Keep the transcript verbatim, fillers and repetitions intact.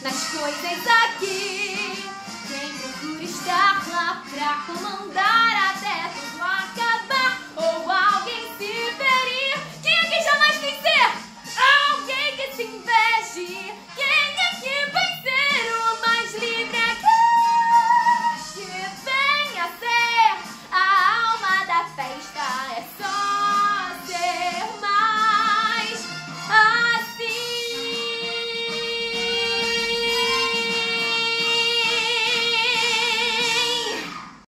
das coisas aqui. Quem procura estar lá pra comandar